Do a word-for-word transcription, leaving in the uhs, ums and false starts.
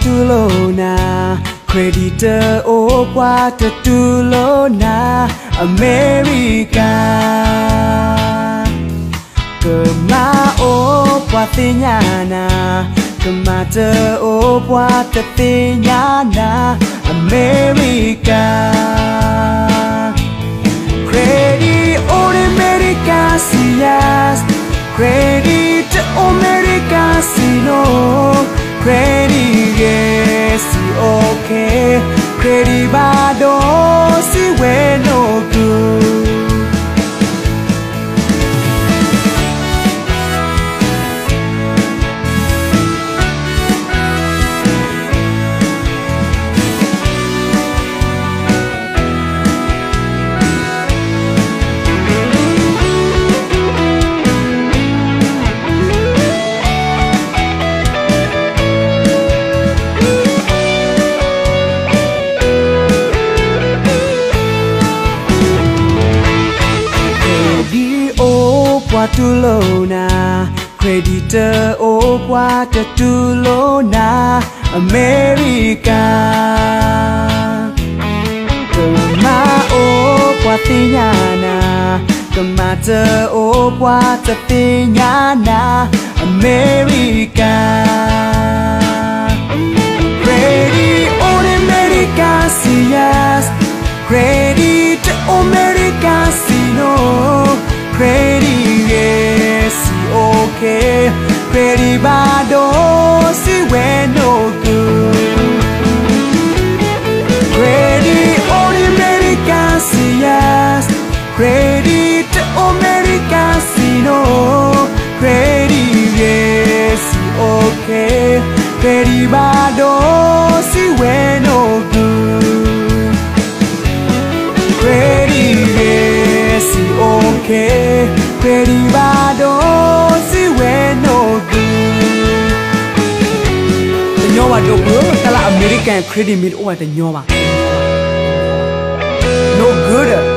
Tulona, creditor oh what Tulona, America. Kema oh patinyana, kemata oh patinyana, America. Credit oh America sias, credit America sino, credit yes okay, credit bado si bueno good. Tulona, creditor oh what Tulona, America. Kema oh patinyana, kemata oh patinyana, America. Credit on America sias, credit America sino, credit yes okay, credit bado si bueno good. Credit on America sias, credit America sino, credit yes okay, credit bado si bueno good. Credit yes okay, credit bado si bueno good. Nyoba do bro, kala American credit mid oh ta nyoba. No good.